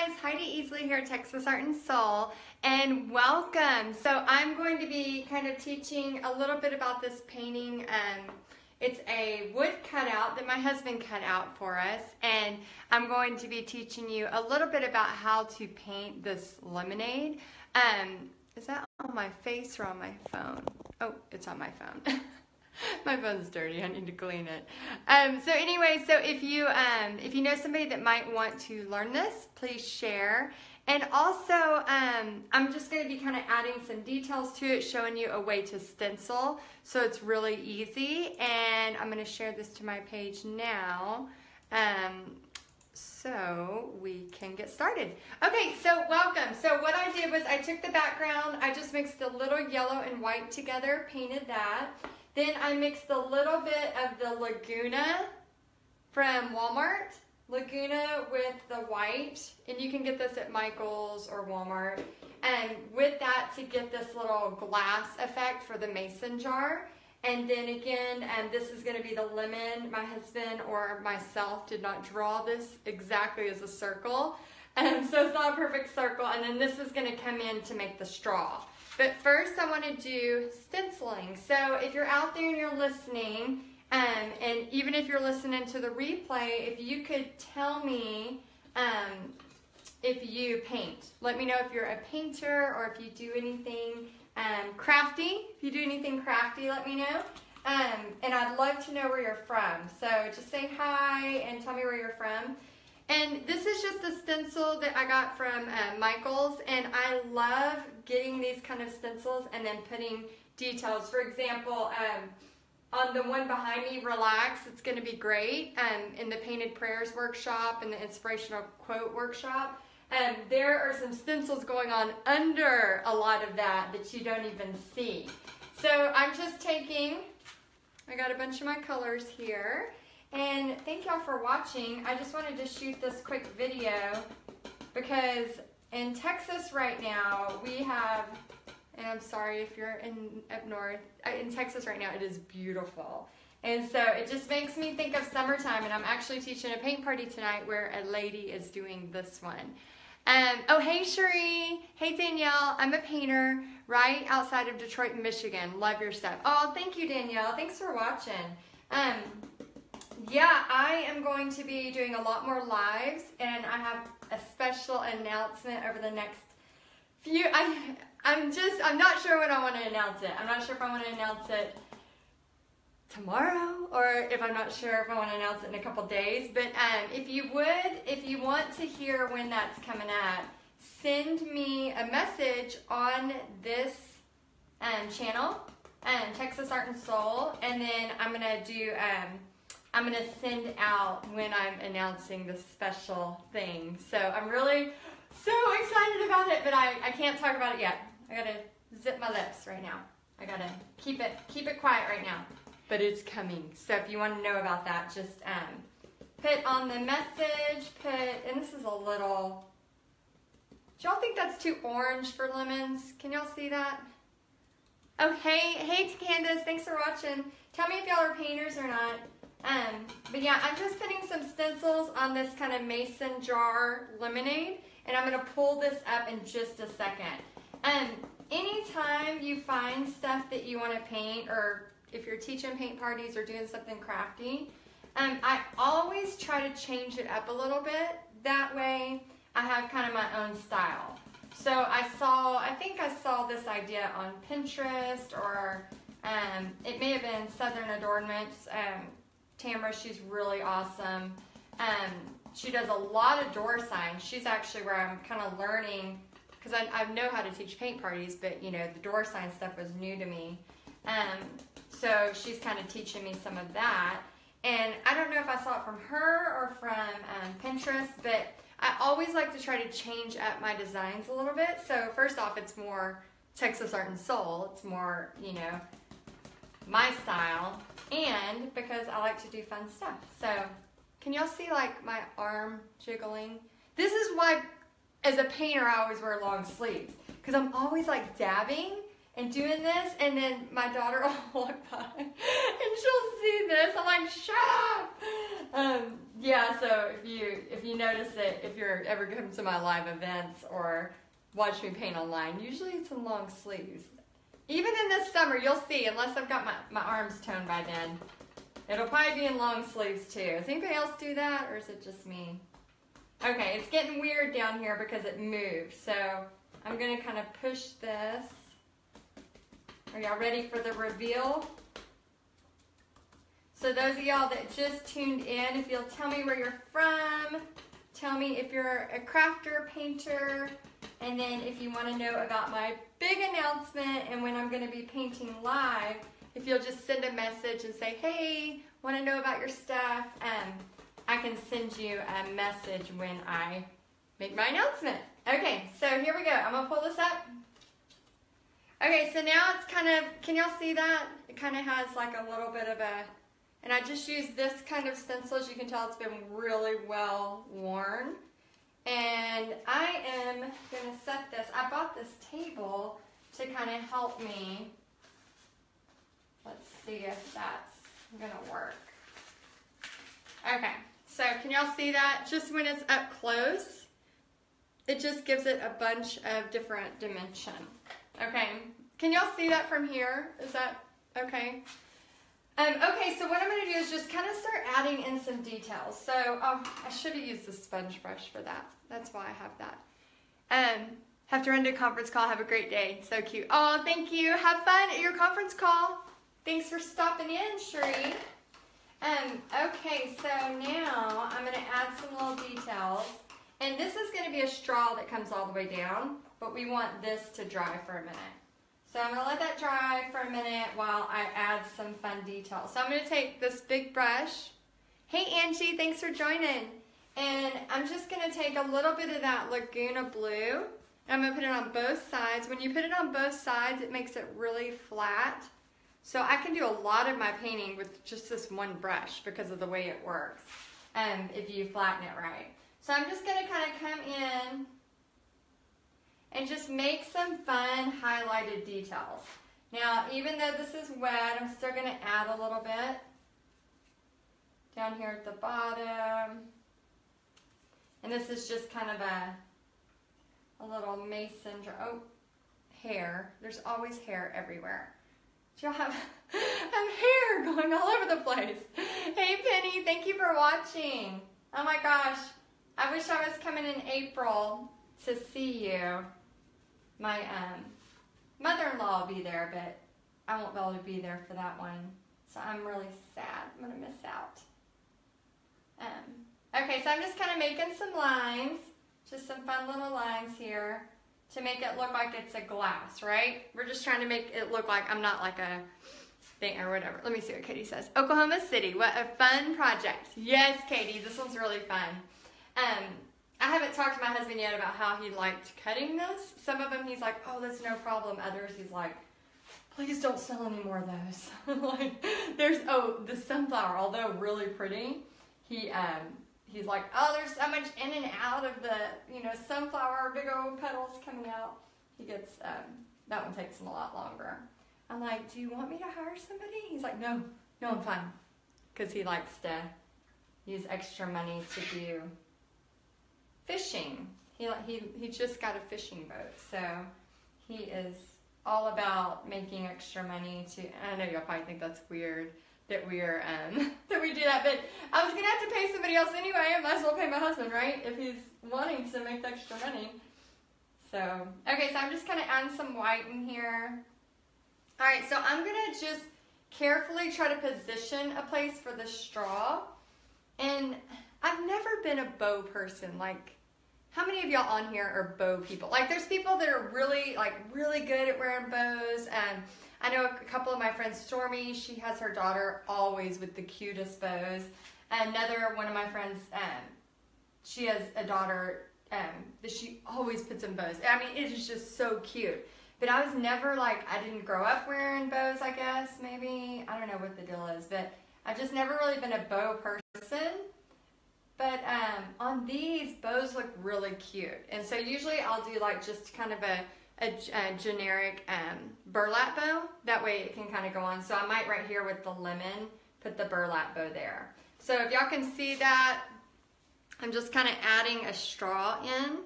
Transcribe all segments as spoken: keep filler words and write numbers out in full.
guys, Heidi Easley here at Texas Art and Soul, and welcome. So I'm going to be kind of teaching a little bit about this painting. Um, it's a wood cutout that my husband cut out for us, and I'm going to be teaching you a little bit about how to paint this lemonade. Um, is that on my face or on my phone? Oh, it's on my phone. My phone's dirty, I need to clean it. Um, so anyway, so if you, um, if you know somebody that might want to learn this, please share. And also, um, I'm just going to be kind of adding some details to it, showing you a way to stencil. So it's really easy. And I'm going to share this to my page now. Um, so we can get started. Okay, so welcome. So what I did was I took the background, I just mixed a little yellow and white together, painted that. Then I mixed a little bit of the Laguna from Walmart, Laguna with the white, and you can get this at Michael's or Walmart, and with that to get this little glass effect for the mason jar. And then again, and this is going to be the lemon. My husband or myself did not draw this exactly as a circle, and so it's not a perfect circle. And then this is going to come in to make the straw. But first I want to do stenciling. So if you're out there and you're listening, um, and even if you're listening to the replay, if you could tell me um, if you paint. Let me know if you're a painter or if you do anything um, crafty. If you do anything crafty, let me know. Um, and I'd love to know where you're from. So just say hi and tell me where you're from. And this is just the stencil that I got from uh, Michael's, and I love getting these kind of stencils and then putting details. For example, um, on the one behind me, Relax, it's going to be great. Um, in the Painted Prayers workshop and the Inspirational Quote workshop, um, there are some stencils going on under a lot of that that you don't even see. So I'm just taking, I got a bunch of my colors here. And thank y'all for watching. I just wanted to shoot this quick video because in Texas right now we have, and I'm sorry if you're in up north, in Texas right now it is beautiful. And so it just makes me think of summertime, and I'm actually teaching a paint party tonight where a lady is doing this one. Um, oh, hey Cherie, hey Danielle, I'm a painter right outside of Detroit, Michigan. Love your stuff. Oh, thank you Danielle, thanks for watching. Um, Yeah, I am going to be doing a lot more lives, and I have a special announcement over the next few, I, I'm just, I'm not sure when I want to announce it. I'm not sure if I want to announce it tomorrow, or if I'm not sure if I want to announce it in a couple days, but um, if you would, if you want to hear when that's coming up, send me a message on this um, channel, um, Texas Art and Soul, and then I'm going to do, um, I'm going to send out when I'm announcing this special thing. So I'm really so excited about it, but I, I can't talk about it yet. I got to zip my lips right now. I got to keep it keep it quiet right now. But it's coming. So if you want to know about that, just um, put on the message, put, and this is a little, do y'all think that's too orange for lemons? Can y'all see that? Oh, hey, hey Candace, thanks for watching. Tell me if y'all are painters or not. Um, but yeah, I'm just putting some stencils on this kind of mason jar lemonade, and I'm going to pull this up in just a second. Um, anytime you find stuff that you want to paint, or if you're teaching paint parties or doing something crafty, um, I always try to change it up a little bit. That way I have kind of my own style. So I saw, I think I saw this idea on Pinterest, or um, it may have been Southern Adornments. Um, Tamara, she's really awesome. Um, she does a lot of door signs. She's actually where I'm kind of learning, because I, I know how to teach paint parties, but you know, the door sign stuff was new to me. Um, so she's kind of teaching me some of that. And I don't know if I saw it from her or from um, Pinterest, but I always like to try to change up my designs a little bit. So first off, it's more Texas Art and Soul. It's more, you know, my style, and because I like to do fun stuff. So can y'all see like my arm jiggling? This is why as a painter I always wear long sleeves, because I'm always like dabbing, and doing this, and then my daughter will walk by and she'll see this. I'm like, shut up. Um, yeah, so if you if you notice it, if you're ever come to my live events or watch me paint online, usually it's in long sleeves. Even in this summer, you'll see, unless I've got my, my arms toned by then, it'll probably be in long sleeves too. Does anybody else do that, or is it just me? Okay, it's getting weird down here because it moved, so I'm going to kind of push this. Are y'all ready for the reveal? So those of y'all that just tuned in, if you'll tell me where you're from, tell me if you're a crafter, painter, and then if you want to know about my big announcement and when I'm going to be painting live, if you'll just send a message and say, hey, want to know about your stuff, um, I can send you a message when I make my announcement. Okay, so here we go. I'm going to pull this up. Okay, so now it's kind of, can y'all see that? It kind of has like a little bit of a, and I just used this kind of stencil. As you can tell, it's been really well worn. And I am going to set this, I bought this table to kind of help me. Let's see if that's going to work. Okay, so can y'all see that? Just when it's up close, it just gives it a bunch of different dimension. Okay, can y'all see that from here? Is that okay? Um, okay, so what I'm going to do is just kind of start adding in some details. So, oh, I should have used the sponge brush for that. That's why I have that. Um, have to run to a conference call. Have a great day. So cute. Oh, thank you. Have fun at your conference call. Thanks for stopping in, Sheree. Um, okay, so now I'm going to add some little details. And this is going to be a straw that comes all the way down, but we want this to dry for a minute. So I'm going to let that dry for a minute while I add some fun details. So I'm going to take this big brush. Hey Angie, thanks for joining. And I'm just going to take a little bit of that Laguna Blue. I'm going to put it on both sides. When you put it on both sides, it makes it really flat. So I can do a lot of my painting with just this one brush because of the way it works, um, if you flatten it right. So I'm just going to kind of come in and just make some fun highlighted details. Now, even though this is wet, I'm still going to add a little bit down here at the bottom. And this is just kind of a, a little mason jar. Oh, hair. There's always hair everywhere. Do y'all have, have hair going all over the place? Hey Penny, thank you for watching. Oh my gosh, I wish I was coming in April to see you. My um, mother-in-law will be there, but I won't be able to be there for that one. So I'm really sad. I'm going to miss out. Um, okay, so I'm just kind of making some lines. Just some fun little lines here to make it look like it's a glass, right? We're just trying to make it look like I'm not like a thing or whatever. Let me see what Katie says. Oklahoma City, what a fun project. Yes, Katie, this one's really fun. Um, I haven't talked to my husband yet about how he liked cutting this. Some of them he's like, oh, that's no problem. Others he's like, please don't sell any more of those. Like, there's, oh, the sunflower, although really pretty, he, um, he's like, oh, there's so much in and out of the, you know, sunflower, big old petals coming out. He gets, um, that one takes him a lot longer. I'm like, do you want me to hire somebody? He's like, no, no, I'm fine. Because he likes to use extra money to do fishing. He, he, he just got a fishing boat, so he is all about making extra money to, I know y'all probably think that's weird that we're, um, that we do that, but I was going to have to pay somebody else anyway. I might as well pay my husband, right? If he's wanting to make the extra money. So, okay, so I'm just kind of adding some white in here. All right, so I'm going to just carefully try to position a place for the straw. And I've never been a bow person. Like, how many of y'all on here are bow people? Like, there's people that are really, like, really good at wearing bows. And I know a couple of my friends, Stormy, she has her daughter always with the cutest bows. Another one of my friends, um, she has a daughter um, that she always puts in bows. I mean, it is just so cute. But I was never, like, I didn't grow up wearing bows, I guess, maybe. I don't know what the deal is. But I've just never really been a bow person. But um, on these, bows look really cute. And so usually I'll do, like, just kind of a a, a generic um, burlap bow. That way it can kind of go on. So I might right here with the lemon put the burlap bow there. So if y'all can see that, I'm just kind of adding a straw in.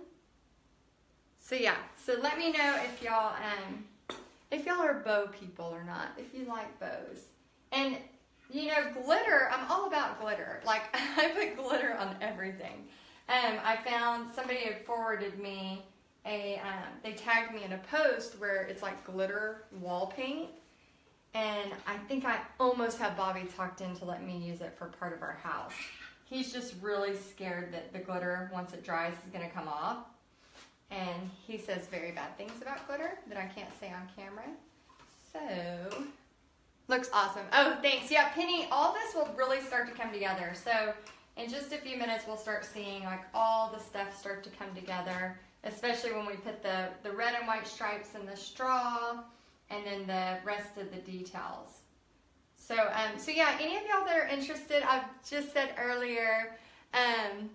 So yeah, so let me know if y'all um, if y'all are bow people or not, if you like bows. And you know, glitter, I'm all about glitter. Like, I put glitter on everything. Um, I found somebody had forwarded me a, um, they tagged me in a post where it's like glitter wall paint. And I think I almost have Bobby talked into letting me use it for part of our house. He's just really scared that the glitter, once it dries, is going to come off. And he says very bad things about glitter that I can't say on camera. So, looks awesome. Oh, thanks. Yeah, Penny, all this will really start to come together. So, in just a few minutes, we'll start seeing like all the stuff start to come together, especially when we put the, the red and white stripes in the straw and then the rest of the details. So, um, so yeah, any of y'all that are interested, I've just said earlier, um,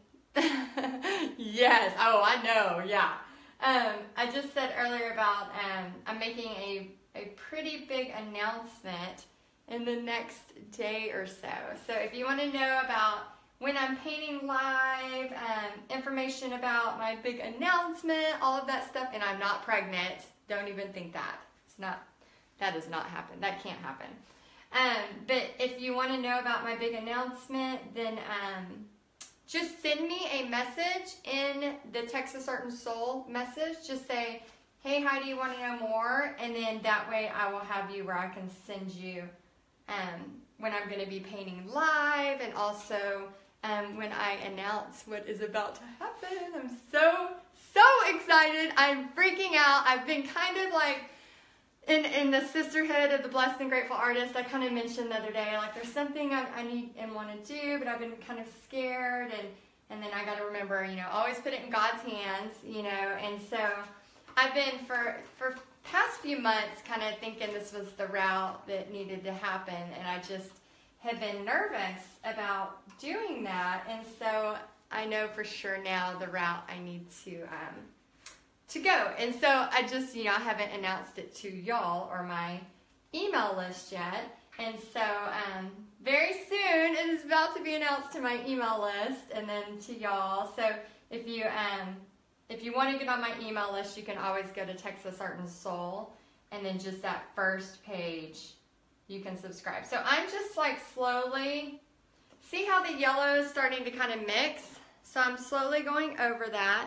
yes, oh, I know, yeah. Um, I just said earlier about um, I'm making a, a pretty big announcement in the next day or so. So if you want to know about when I'm painting live, um, information about my big announcement, all of that stuff, and I'm not pregnant, don't even think that. It's not, that does not happen. That can't happen. Um, but if you want to know about my big announcement, then um, just send me a message in the Texas Art and Soul message. Just say, hey Heidi, you want to know more? And then that way I will have you where I can send you um, when I'm going to be painting live, and also um, when I announce what is about to happen. I'm so, so excited. I'm freaking out. I've been kind of like, In, in the sisterhood of the Blessed and Grateful Artist, I kind of mentioned the other day, like there's something I, I need and want to do, but I've been kind of scared, and, and then I got to remember, you know, always put it in God's hands, you know, and so I've been for, for past few months kind of thinking this was the route that needed to happen, and I just have been nervous about doing that, and so I know for sure now the route I need to, um, to go. And so I just, you know, I haven't announced it to y'all or my email list yet. And so um, very soon it is about to be announced to my email list and then to y'all. So if you um, if you want to get on my email list, you can always go to Texas Art and Soul, and then just that first page you can subscribe. So I'm just like slowly, see how the yellow is starting to kind of mix? So I'm slowly going over that.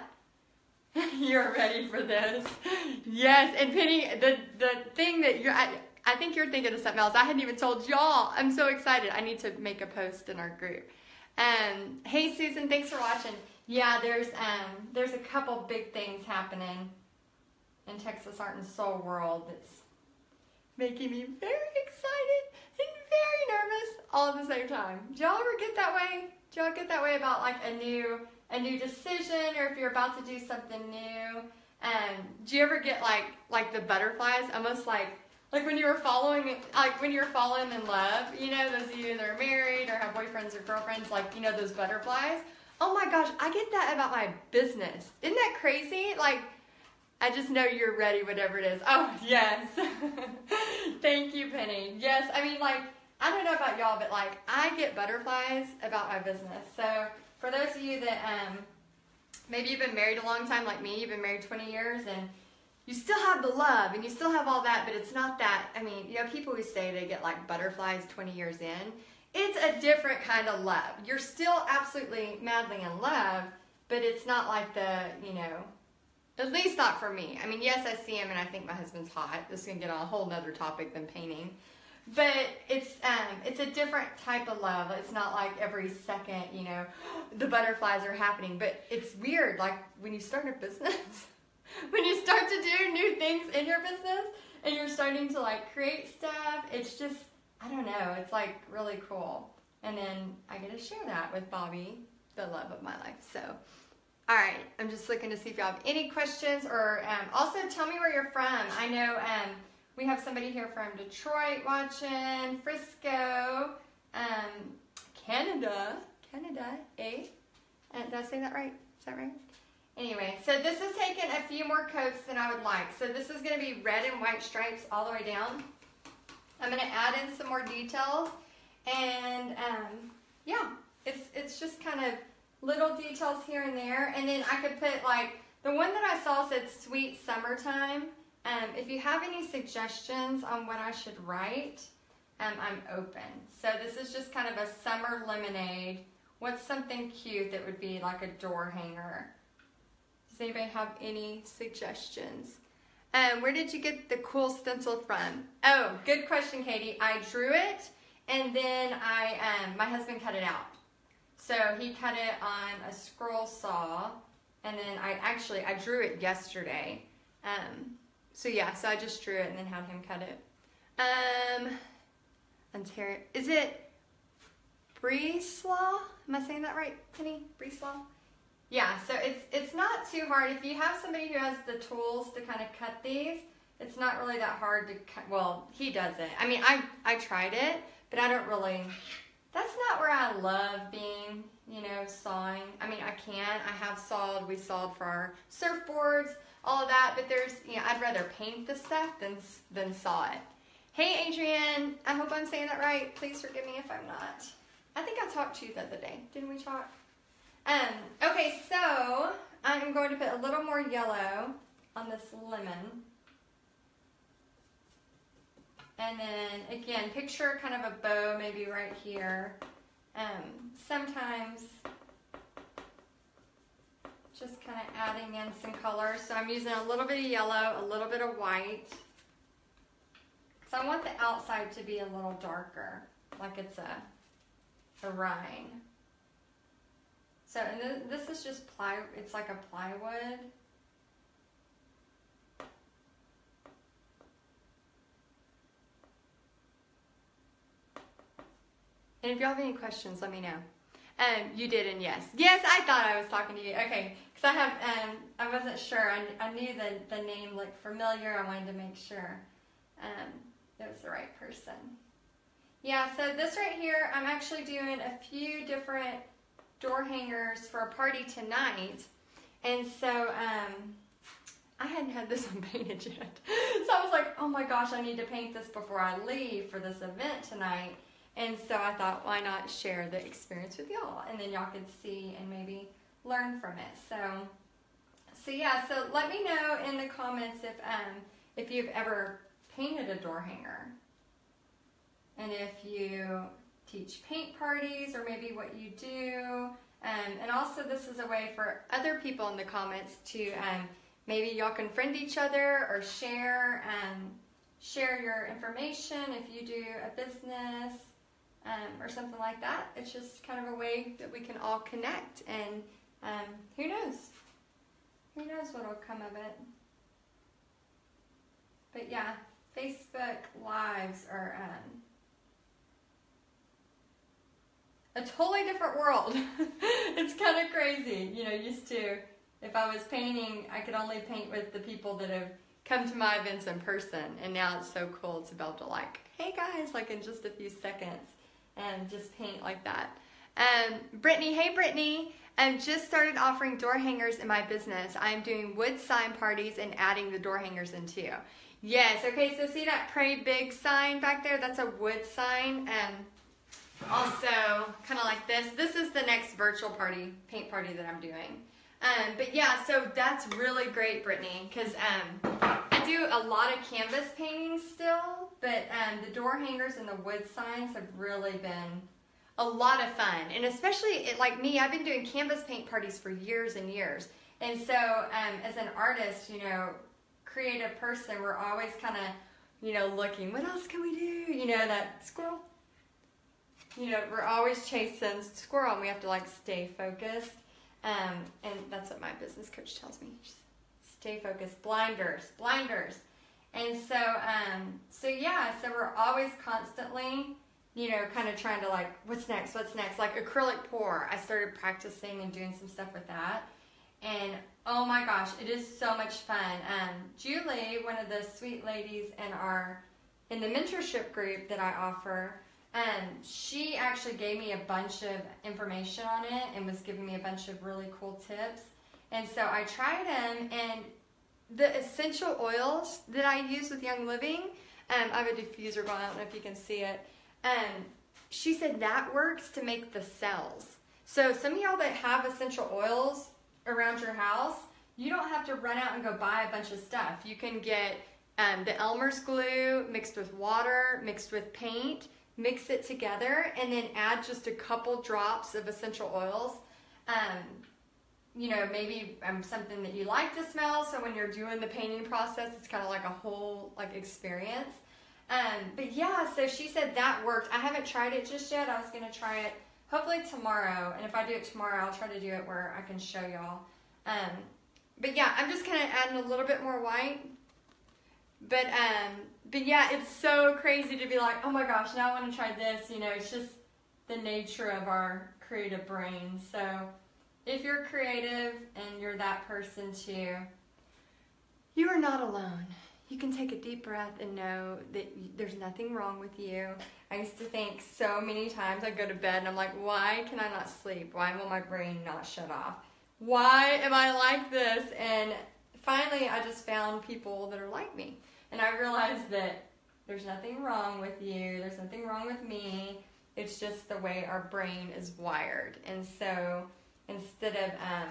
You're ready for this. Yes, and Penny, the, the thing that you're, I, I think you're thinking of something else. I hadn't even told y'all. I'm so excited. I need to make a post in our group. Um, hey Susan, thanks for watching. Yeah, there's um, there's a couple big things happening in Texas Art and Soul world that's making me very excited and very nervous all at the same time. Do y'all ever get that way? Do y'all get that way about like a new a new decision, or if you're about to do something new? Um, do you ever get like like the butterflies, almost like like when you were following like when you're falling in love, you know, those of you that are married or have boyfriends or girlfriends, like, you know, those butterflies? Oh my gosh, I get that about my business. Isn't that crazy? Like, I just know you're ready, whatever it is. Oh yes. Thank you, Penny. Yes, I mean, like, I don't know about y'all, but like I get butterflies about my business. So for those of you that um, maybe you've been married a long time like me, you've been married twenty years, and you still have the love and you still have all that, but it's not that, I mean, you know, people who say they get like butterflies twenty years in, it's a different kind of love. You're still absolutely madly in love, but it's not like the, you know, at least not for me. I mean, yes, I see him and I think my husband's hot. This is going to get on a whole nother topic than painting. But it's um, it's a different type of love. It's not like every second, you know, the butterflies are happening. But it's weird, like when you start a business, when you start to do new things in your business and you're starting to like create stuff, it's just, I don't know, it's like really cool. And then I get to share that with Bobby, the love of my life. So, all right, I'm just looking to see if y'all have any questions, or um, also tell me where you're from. I know um, we have somebody here from Detroit watching, Frisco, um, Canada, Canada, eh? Uh, did I say that right? Is that right? Anyway, so this has taken a few more coats than I would like. So this is going to be red and white stripes all the way down. I'm going to add in some more details. And um, yeah, it's, it's just kind of little details here and there. And then I could put like, the one that I saw said sweet summertime. Um, if you have any suggestions on what I should write, um, I'm open. So this is just kind of a summer lemonade. What's something cute that would be like a door hanger? Does anybody have any suggestions? Um, where did you get the cool stencil from? Oh, good question, Katie. I drew it, and then I, um, my husband cut it out. So he cut it on a scroll saw, and then I actually, I drew it yesterday. Um, so yeah, so I just drew it and then had him cut it. Um, Ontario, is it Breeslaw? Am I saying that right, Penny? Breeslaw? Yeah, so it's it's not too hard. If you have somebody who has the tools to kind of cut these, it's not really that hard to cut. Well, he does it. I mean, I, I tried it, but I don't really, that's not where I love being, you know, sawing. I mean, I can. I have sawed. We sawed for our surfboards, all of that, but there's, you know, I'd rather paint the stuff than, than saw it. Hey, Adrienne. I hope I'm saying that right. Please forgive me if I'm not. I think I talked to you the other day. Didn't we talk? Um, okay, so I'm going to put a little more yellow on this lemon. And then, again, picture kind of a bow maybe right here. Um, sometimes just kind of adding in some color. So I'm using a little bit of yellow, a little bit of white. Because I want the outside to be a little darker, like it's a, a rind. So, and th this is just ply, it's like a plywood. And if you have any questions, let me know. Um, you did, and yes. Yes, I thought I was talking to you. Okay, because I have, um, I wasn't sure. I, I knew the, the name looked familiar. I wanted to make sure um, it was the right person. Yeah, so this right here, I'm actually doing a few different door hangers for a party tonight, and so um, I hadn't had this one painted yet, so I was like, oh my gosh, I need to paint this before I leave for this event tonight. And so I thought, why not share the experience with y'all, and then y'all could see and maybe learn from it. So, so yeah, so let me know in the comments if um, if you've ever painted a door hanger, and if you teach paint parties, or maybe what you do. Um, and also this is a way for other people in the comments to, um, maybe y'all can friend each other or share, um, share your information if you do a business, um, or something like that. It's just kind of a way that we can all connect, and um, who knows? Who knows what will come of it. But yeah, Facebook Lives are, um, a totally different world. It's kind of crazy. You know, used to, if I was painting, I could only paint with the people that have come to my events in person. And now it's so cool to be able to, like, hey guys, like in just a few seconds, and just paint like that. Um, Brittany, hey Brittany, I just started offering door hangers in my business. I'm doing wood sign parties and adding the door hangers in too. Yes, okay, so see that Pray Big sign back there? That's a wood sign. Um, Also, kind of like this. This is the next virtual party, paint party that I'm doing. Um, but yeah, so that's really great, Brittany, because um, I do a lot of canvas painting still, but um, the door hangers and the wood signs have really been a lot of fun. And especially, it, like me, I've been doing canvas paint parties for years and years. And so um, as an artist, you know, creative person, we're always kind of, you know, looking, what else can we do? You know, that squirrel. You know, we're always chasing squirrel, and we have to, like, stay focused. Um, and that's what my business coach tells me. Just stay focused. Blinders. Blinders. And so, um, so yeah, so we're always constantly, you know, kind of trying to, like, what's next? What's next? Like acrylic pour. I started practicing and doing some stuff with that. And, oh, my gosh, it is so much fun. Um, Julie, one of the sweet ladies in our, in the mentorship group that I offer, Um, she actually gave me a bunch of information on it and was giving me a bunch of really cool tips. And so I tried them, and the essential oils that I use with Young Living, um, I have a diffuser going, I don't know if you can see it. Um, she said that works to make the cells. So some of y'all that have essential oils around your house, you don't have to run out and go buy a bunch of stuff. You can get um, the Elmer's glue mixed with water, mixed with paint, mix it together, and then add just a couple drops of essential oils. Um, you know, maybe um, something that you like to smell, so when you're doing the painting process, it's kind of like a whole like experience. Um, but yeah, so she said that worked. I haven't tried it just yet. I was going to try it hopefully tomorrow, and if I do it tomorrow, I'll try to do it where I can show y'all. Um, but yeah, I'm just kind of adding a little bit more white. But um, but yeah, it's so crazy to be like, oh my gosh, now I want to try this. You know, it's just the nature of our creative brain. So if you're creative and you're that person too, you are not alone. You can take a deep breath and know that there's nothing wrong with you. I used to think so many times I'd go to bed and I'm like, why can I not sleep? Why will my brain not shut off? Why am I like this? And finally, I just found people that are like me. And I realized that there's nothing wrong with you. There's nothing wrong with me. It's just the way our brain is wired. And so instead of um,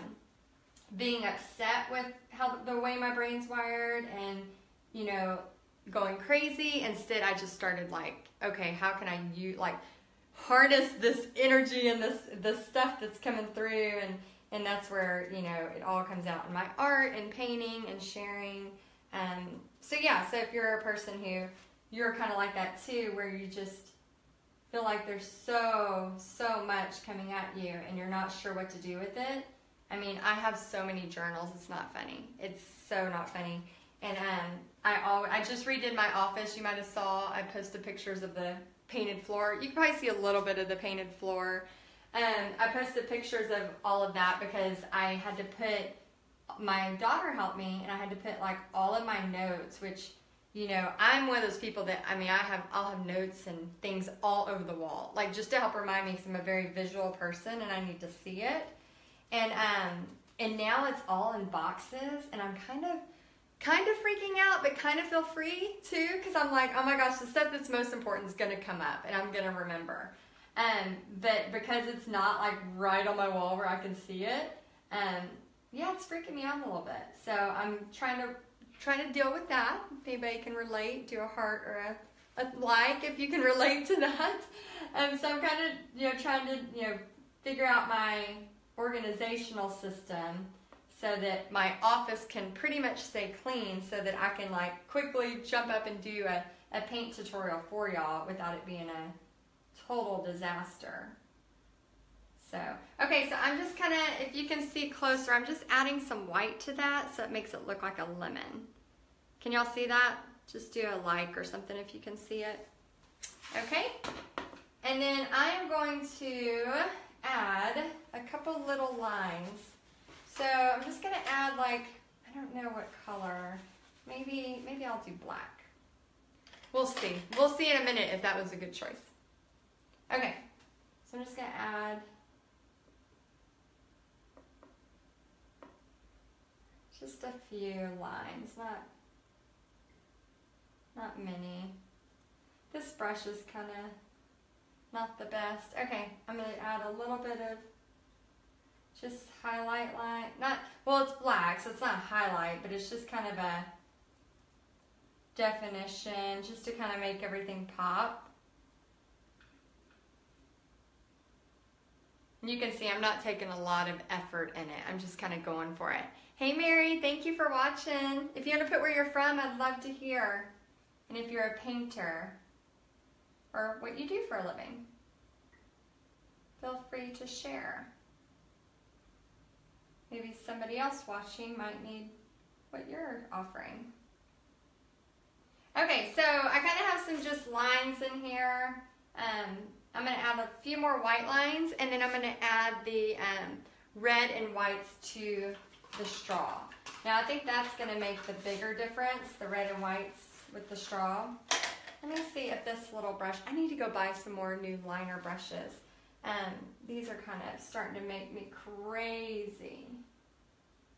being upset with how the way my brain's wired and, you know, going crazy, instead I just started like, okay, how can I use, like, harness this energy and this this stuff that's coming through, and and that's where, you know, it all comes out in my art and painting and sharing. Um, so yeah, so if you're a person who, you're kind of like that too, where you just feel like there's so, so much coming at you and you're not sure what to do with it. I mean, I have so many journals, it's not funny. It's so not funny. And um, I always, I just redid my office. You might have saw, I posted pictures of the painted floor. You can probably see a little bit of the painted floor. Um, I posted pictures of all of that because I had to put, my daughter helped me, and I had to put like all of my notes, which, you know, I'm one of those people that, I mean, I have, I'll have notes and things all over the wall, like just to help remind me, because I'm a very visual person and I need to see it. And, um, and now it's all in boxes, and I'm kind of, kind of freaking out, but kind of feel free too, because I'm like, oh my gosh, the stuff that's most important is going to come up and I'm going to remember. Um, but because it's not like right on my wall where I can see it, um, yeah, it's freaking me out a little bit. So I'm trying to trying to deal with that. If anybody can relate, do a heart or a, a like if you can relate to that. Um, so I'm kind of, you know, trying to, you know, figure out my organizational system so that my office can pretty much stay clean, so that I can like quickly jump up and do a, a paint tutorial for y'all without it being a total disaster. So, okay, so I'm just kind of, if you can see closer, I'm just adding some white to that so it makes it look like a lemon. Can y'all see that? Just do a like or something if you can see it. Okay, and then I am going to add a couple little lines. So I'm just gonna add like, I don't know what color, maybe, maybe I'll do black. We'll see. We'll see in a minute if that was a good choice. Okay, so I'm just gonna add just a few lines, not, not many. This brush is kind of not the best. Okay, I'm gonna add a little bit of just highlight line, not, well, it's black, so it's not highlight, but it's just kind of a definition, just to kind of make everything pop. You can see I'm not taking a lot of effort in it. I'm just kind of going for it. Hey Mary, thank you for watching. If you want to put where you're from, I'd love to hear. And if you're a painter, or what you do for a living, feel free to share. Maybe somebody else watching might need what you're offering. Okay, so I kind of have some just lines in here. Um, I'm going to add a few more white lines, and then I'm going to add the um, red and whites to the straw. Now I think that's going to make the bigger difference, the red and whites with the straw. Let me see if this little brush, I need to go buy some more new liner brushes. Um, these are kind of starting to make me crazy.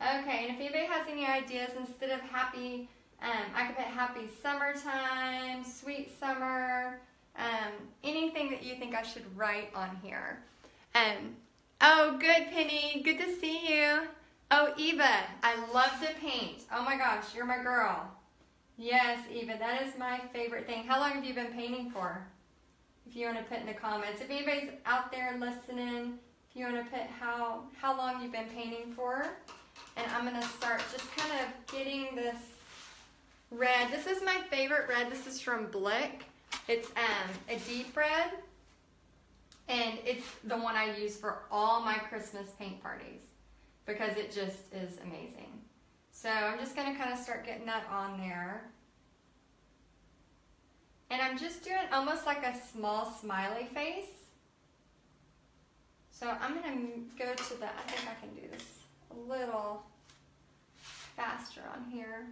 Okay, and if anybody has any ideas, instead of happy, um, I could put happy summertime, sweet summer, um, anything that you think I should write on here. Um, oh, good, Penny. Good to see you. Oh, Eva, I love to paint. Oh my gosh, you're my girl. Yes, Eva, that is my favorite thing. How long have you been painting for? If you want to put in the comments. If anybody's out there listening, if you want to put how, how long you've been painting for. And I'm going to start just kind of getting this red. This is my favorite red. This is from Blick. It's um, a deep red. And it's the one I use for all my Christmas paint parties because it just is amazing. So I'm just going to kind of start getting that on there. And I'm just doing almost like a small smiley face. So I'm going to go to the, I think I can do this a little faster on here.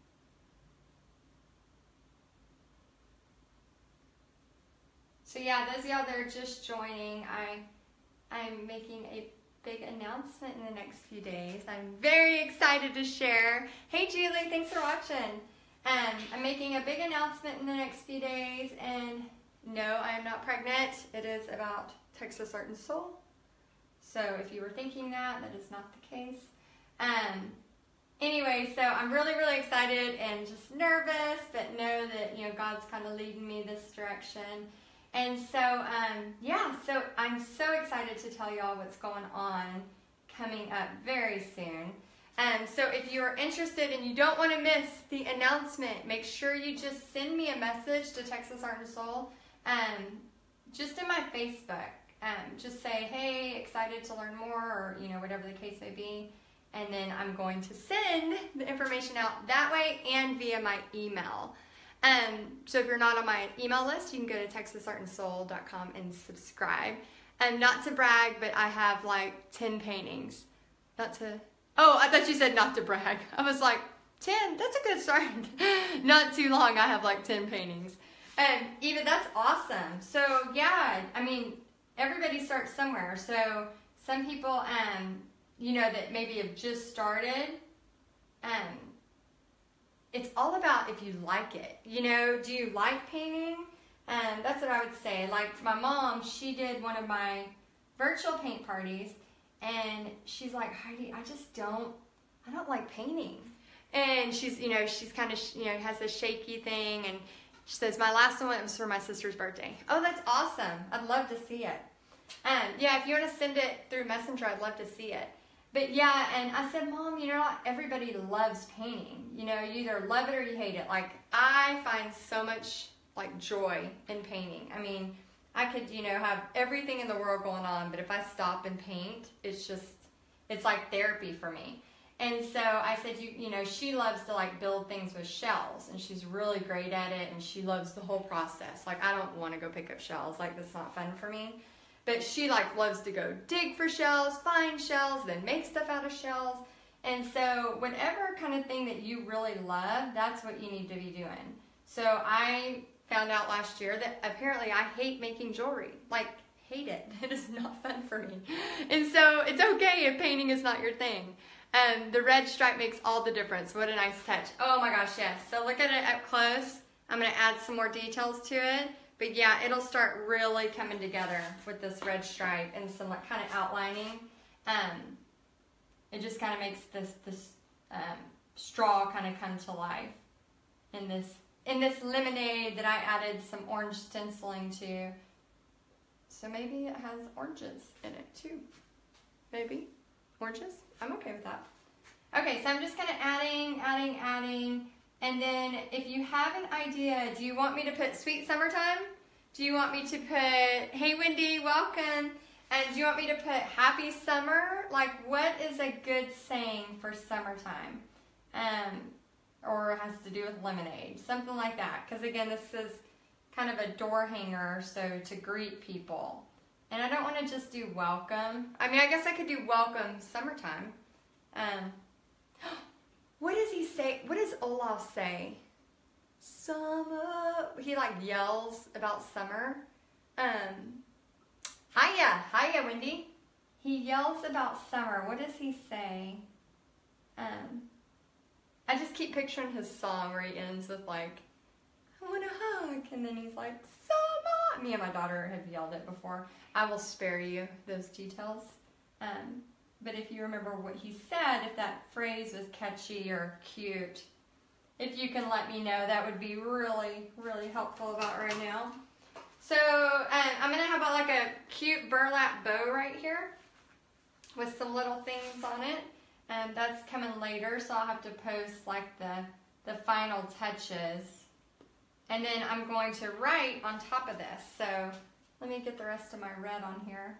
So yeah, those of y'all that are just joining, I, I'm making a big announcement in the next few days. I'm very excited to share. Hey Julie, thanks for watching. Um, I'm making a big announcement in the next few days, and no, I am not pregnant. It is about Texas Art and Soul. So if you were thinking that, that is not the case. Um, anyway, so I'm really, really excited and just nervous, but know that, you know, God's kind of leading me this direction. And so, um, yeah, so I'm so excited to tell y'all what's going on coming up very soon. Um, so if you're interested and you don't want to miss the announcement, make sure you just send me a message to Texas Art and Soul, um, just in my Facebook. Um, just say, hey, excited to learn more, or, you know, whatever the case may be. And then I'm going to send the information out that way and via my email. Um, so if you're not on my email list, you can go to texas art and soul dot com and subscribe. And not to brag, but I have like ten paintings. Not to, oh, I thought you said not to brag. I was like, ten, that's a good start. Not too long, I have like ten paintings. And Eva, that's awesome. So yeah, I mean, everybody starts somewhere. So some people, um, you know, that maybe have just started, um, it's all about if you like it. You know, do you like painting? Um, that's what I would say. Like my mom, she did one of my virtual paint parties, and she's like, Heidi, I just don't, I don't like painting. And she's, you know, she's kind of, you know, has a shaky thing, and she says, my last one was for my sister's birthday. Oh, that's awesome. I'd love to see it. Um, yeah, if you want to send it through Messenger, I'd love to see it. But yeah, and I said, Mom, you know, not everybody loves painting. You know, you either love it or you hate it. Like, I find so much, like, joy in painting. I mean, I could, you know, have everything in the world going on, but if I stop and paint, it's just, it's like therapy for me. And so I said, you, you know, she loves to, like, build things with shells, and she's really great at it, and she loves the whole process. Like, I don't want to go pick up shells. Like, that's not fun for me. But she, like, loves to go dig for shells, find shells, then make stuff out of shells. And so whatever kind of thing that you really love, that's what you need to be doing. So I found out last year that apparently I hate making jewelry. Like, hate it. It is not fun for me. And so it's okay if painting is not your thing. Um, the red stripe makes all the difference. What a nice touch. Oh my gosh, yes. So look at it up close. I'm going to add some more details to it. But yeah, it'll start really coming together with this red stripe and some like kind of outlining. Um, it just kind of makes this this um, straw kind of come to life in this in this lemonade that I added some orange stenciling to. So maybe it has oranges in it too. Maybe oranges. I'm okay with that. Okay, so I'm just kind of adding, adding, adding. And then if you have an idea, do you want me to put sweet summertime? Do you want me to put, hey Wendy, welcome. And do you want me to put happy summer? Like, what is a good saying for summertime? Um, or has to do with lemonade, something like that. Because again, this is kind of a door hanger, so to greet people. And I don't want to just do welcome. I mean, I guess I could do welcome summertime. Um, What does he say? What does Olaf say? Summer. He like yells about summer. Um, hiya, hiya, Wendy. He yells about summer. What does he say? Um, I just keep picturing his song where he ends with like, I want a hug, and then he's like, Summer. Me and my daughter have yelled it before. I will spare you those details. Um, but if you remember what he said, if that phrase was catchy or cute, if you can let me know, that would be really, really helpful about right now. So um, I'm going to have a, like a cute burlap bow right here with some little things on it. And um, that's coming later, so I'll have to post like the, the final touches. And then I'm going to write on top of this. So let me get the rest of my red on here.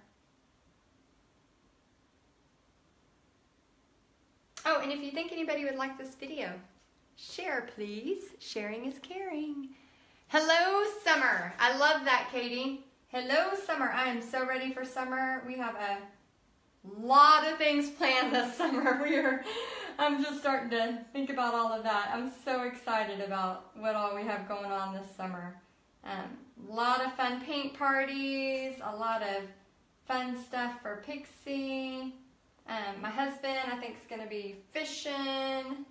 Oh, and if you think anybody would like this video, share please. Sharing is caring. Hello, summer. I love that, Katie. Hello, summer. I am so ready for summer. We have a lot of things planned this summer. We are, I'm just starting to think about all of that. I'm so excited about what all we have going on this summer. Um, a lot of fun paint parties, a lot of fun stuff for Pixie. Um, my husband, I think, is going to be fishing.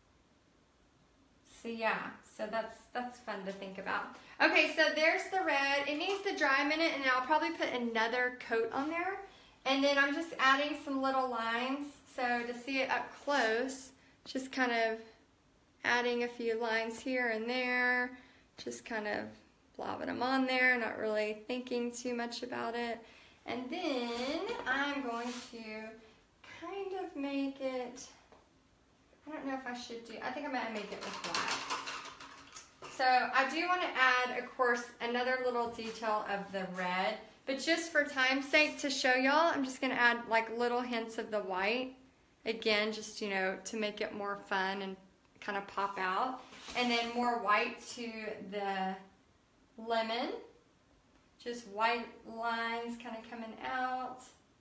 So yeah, so that's that's fun to think about. Okay, so there's the red. It needs to dry a minute, and then I'll probably put another coat on there. And then I'm just adding some little lines. So to see it up close, just kind of adding a few lines here and there. Just kind of blobbing them on there, not really thinking too much about it. And then I'm going to kind of make it, I don't know if I should do, I think I'm going to make it with black. So I do want to add, of course, another little detail of the red, but just for time's sake to show y'all, I'm just going to add like little hints of the white. Again, just, you know, to make it more fun and kind of pop out. And then more white to the lemon. Just white lines kind of coming out.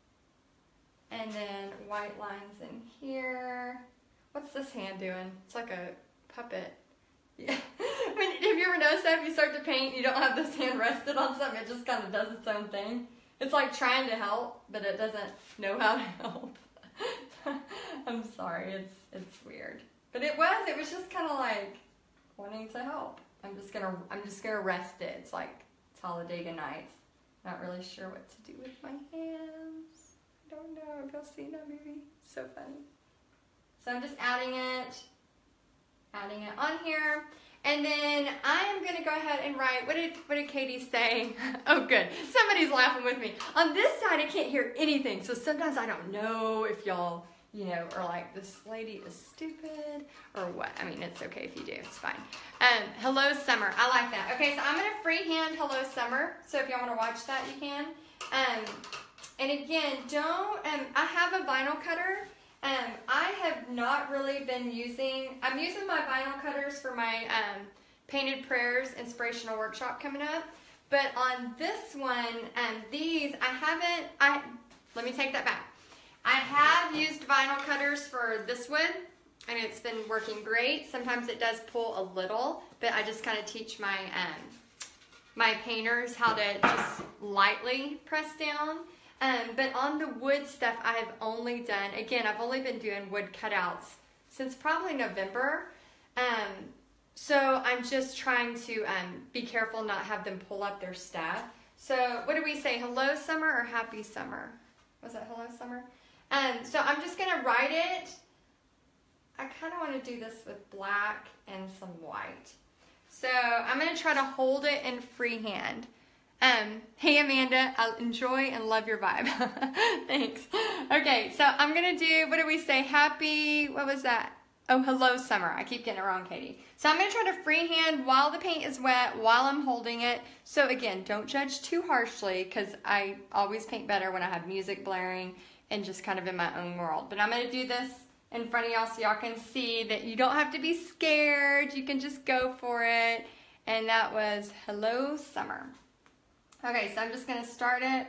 And then white lines in here. What's this hand doing? It's like a puppet. Yeah. I mean, have you ever noticed that if you start to paint, you don't have this hand rested on something, it just kind of does its own thing? It's like trying to help, but it doesn't know how to help. I'm sorry, it's it's weird. But it was, it was just kind of like wanting to help. I'm just gonna, I'm just gonna rest it. It's like Talladega Nights. Not really sure what to do with my hands. I don't know. Have y'all seen that movie? So funny. So I'm just adding it, adding it on here. And then I am going to go ahead and write, what did, what did Katie say? Oh, good. Somebody's laughing with me. On this side, I can't hear anything. So sometimes I don't know if y'all, you know, are like, this lady is stupid or what. I mean, it's okay if you do. It's fine. Um, hello, summer. I like that. Okay, so I'm going to freehand hello, summer. So if y'all want to watch that, you can. Um, and again, don't, um, I have a vinyl cutter. Um, I have not really been using, I'm using my vinyl cutters for my um, Painted Prayers Inspirational Workshop coming up. But on this one, um, these, I haven't, I, let me take that back. I have used vinyl cutters for this wood, and it's been working great. Sometimes it does pull a little, but I just kind of teach my, um, my painters how to just lightly press down. Um, but on the wood stuff, I have only done, again, I've only been doing wood cutouts since probably November. Um, so I'm just trying to um, be careful not have them pull up their stuff. So what do we say, hello summer or happy summer? Was that hello summer? Um, so I'm just going to write it. I kind of want to do this with black and some white. So I'm going to try to hold it in freehand. Um, hey Amanda, I enjoy and love your vibe. Thanks. Okay, so I'm going to do, what do we say, happy, what was that? Oh, hello summer. I keep getting it wrong, Katie. So I'm going to try to freehand while the paint is wet, while I'm holding it. So again, don't judge too harshly because I always paint better when I have music blaring and just kind of in my own world. But I'm going to do this in front of y'all so y'all can see that you don't have to be scared. You can just go for it. And that was hello summer. Okay, so I'm just going to start it.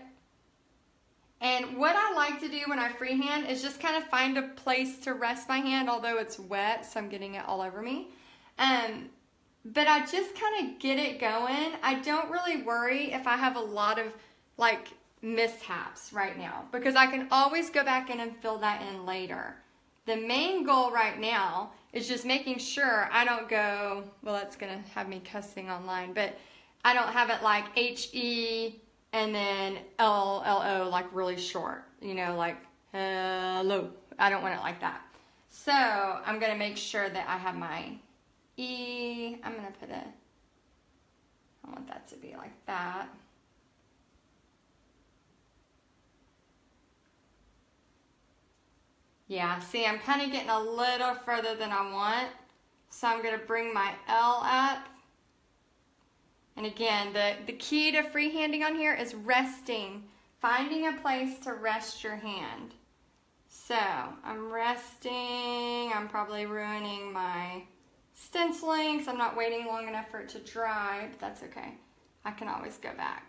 And what I like to do when I freehand is just kind of find a place to rest my hand, although it's wet, so I'm getting it all over me. Um, but I just kind of get it going. I don't really worry if I have a lot of like mishaps right now because I can always go back in and fill that in later. The main goal right now is just making sure I don't go, well, that's going to have me cussing online, but I don't have it like H E and then L L O like really short, you know, like hello. I don't want it like that. So I'm going to make sure that I have my E. I'm going to put a, I want that to be like that. Yeah, see, I'm kind of getting a little further than I want. So I'm going to bring my L up. And again, the, the key to freehanding on here is resting. Finding a place to rest your hand. So I'm resting. I'm probably ruining my stenciling because I'm not waiting long enough for it to dry, but that's okay. I can always go back.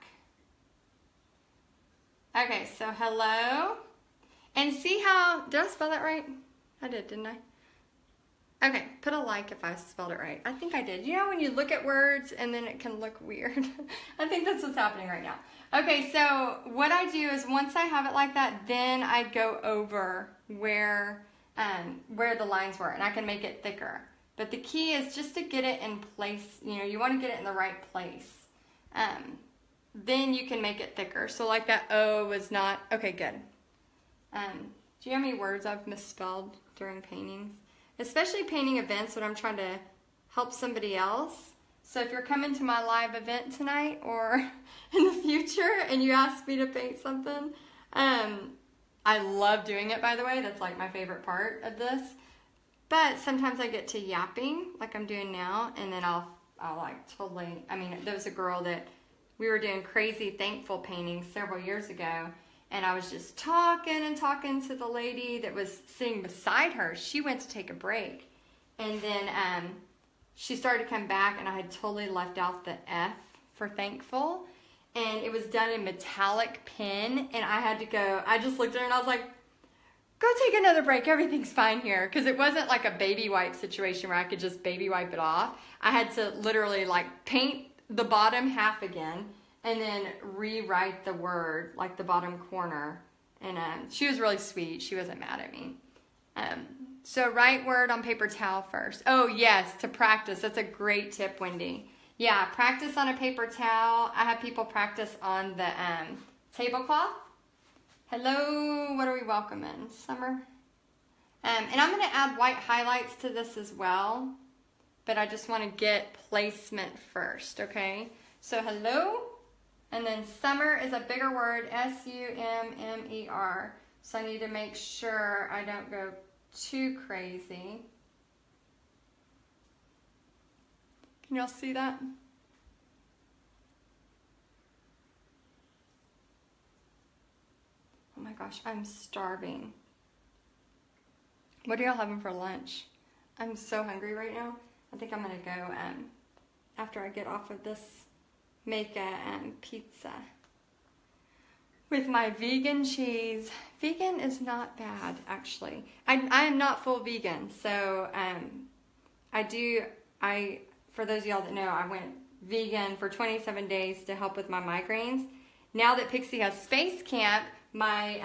Okay, so hello. And see how, did I spell that right? I did, didn't I? Okay, put a like if I spelled it right. I think I did. You know when you look at words and then it can look weird? I think that's what's happening right now. Okay, so what I do is once I have it like that, then I go over where, um, where the lines were and I can make it thicker. But the key is just to get it in place. You know, you want to get it in the right place. Um, then you can make it thicker. So like that O was not, okay, good. Um, do you know how many words I've misspelled during paintings? Especially painting events when I'm trying to help somebody else. So if you're coming to my live event tonight or in the future and you ask me to paint something, um, I love doing it, by the way. That's like my favorite part of this. But sometimes I get to yapping like I'm doing now, and then I'll, I'll like totally, I mean, there was a girl that we were doing crazy thankful paintings several years ago, and I was just talking and talking to the lady that was sitting beside her. She went to take a break. And then um, she started to come back, and I had totally left out the F for thankful. And it was done in metallic pen, and I had to go, I just looked at her and I was like, go take another break. Everything's fine here. Because it wasn't like a baby wipe situation where I could just baby wipe it off. I had to literally like paint the bottom half again, and then rewrite the word, like the bottom corner. And um, she was really sweet. She wasn't mad at me. Um, so write word on paper towel first. Oh yes, to practice. That's a great tip, Wendy. Yeah, practice on a paper towel. I have people practice on the um, tablecloth. Hello, what are we welcoming? Summer? Um, and I'm going to add white highlights to this as well. But I just want to get placement first, okay? So hello. And then summer is a bigger word, S U M M E R. So I need to make sure I don't go too crazy. Can y'all see that? Oh my gosh, I'm starving. What are y'all having for lunch? I'm so hungry right now. I think I'm gonna go, um, after I get off of this, make a um, pizza with my vegan cheese. Vegan is not bad, actually. I, I am not full vegan, so um, I do, I, for those of y'all that know, I went vegan for twenty-seven days to help with my migraines. Now that Pixie has Space Camp, my,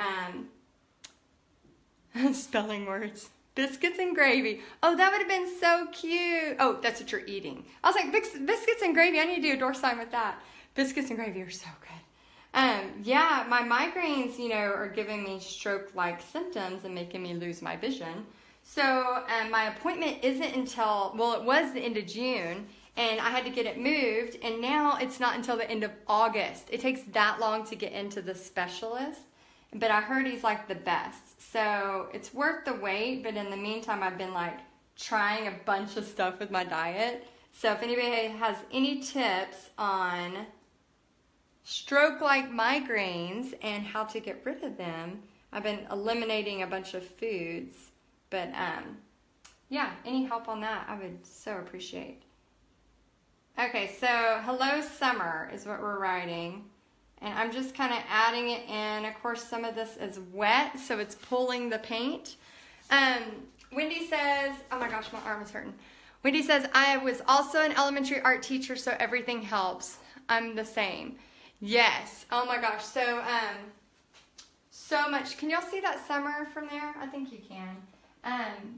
um, spelling words, biscuits and gravy. Oh, that would have been so cute. Oh, that's what you're eating. I was like, Bis biscuits and gravy, I need to do a door sign with that. Biscuits and gravy are so good. Um, yeah, my migraines, you know, are giving me stroke-like symptoms and making me lose my vision. So um, my appointment isn't until, well, it was the end of June, and I had to get it moved, and now it's not until the end of August. It takes that long to get into the specialist, but I heard he's like the best. So it's worth the wait, but in the meantime, I've been like trying a bunch of stuff with my diet. So if anybody has any tips on stroke-like migraines and how to get rid of them, I've been eliminating a bunch of foods. But um, yeah, any help on that, I would so appreciate. Okay, so hello summer is what we're writing. And I'm just kind of adding it in. Of course, some of this is wet, so it's pulling the paint. Um, Wendy says, oh my gosh, my arm is hurting. Wendy says, I was also an elementary art teacher, so everything helps. I'm the same. Yes. Oh my gosh. So, um, so much. Can y'all see that summer from there? I think you can. Um,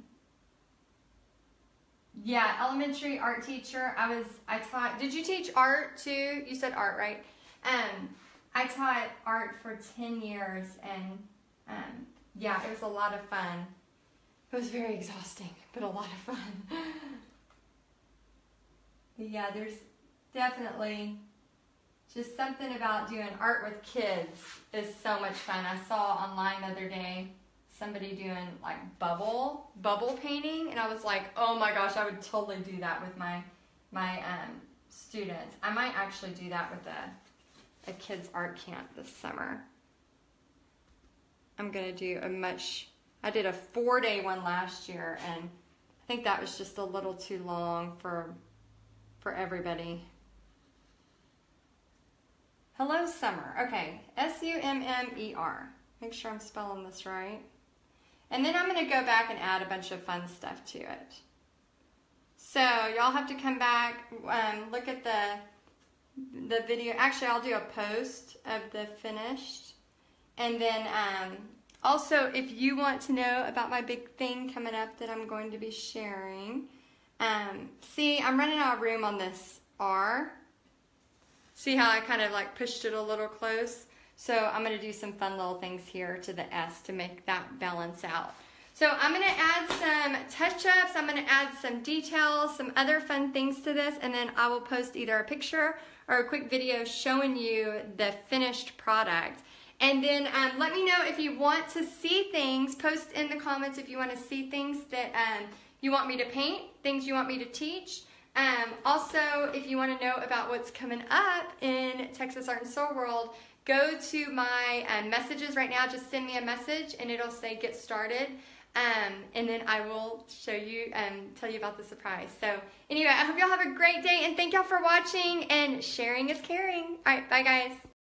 yeah, elementary art teacher. I was, I taught, did you teach art too? You said art, right? Um, I taught art for ten years, and um, yeah, it was a lot of fun. It was very exhausting, but a lot of fun. But yeah, there's definitely just something about doing art with kids is so much fun. I saw online the other day somebody doing like bubble bubble painting, and I was like, oh my gosh, I would totally do that with my my um, students. I might actually do that with a, a kids art camp this summer. I'm gonna do a much, I did a four day one last year, and I think that was just a little too long for for everybody. Hello, Summer. Okay, S U M M E R. Make sure I'm spelling this right. And then I'm going to go back and add a bunch of fun stuff to it. So y'all have to come back, um, look at the the video. Actually, I'll do a post of the finished. And then um, also, if you want to know about my big thing coming up that I'm going to be sharing, um, see, I'm running out of room on this R. See how I kind of like pushed it a little close? So I'm going to do some fun little things here to the S to make that balance out. So I'm going to add some touch-ups, I'm going to add some details, some other fun things to this, and then I will post either a picture or a quick video showing you the finished product. And then um, let me know if you want to see things. Post in the comments if you want to see things that um, you want me to paint, things you want me to teach. Um, also, if you want to know about what's coming up in Texas Art and Soul World, go to my um, messages right now. Just send me a message and it'll say get started. Um, and then I will show you and um, tell you about the surprise. So anyway, I hope y'all have a great day, and thank y'all for watching, and sharing is caring. All right, bye guys.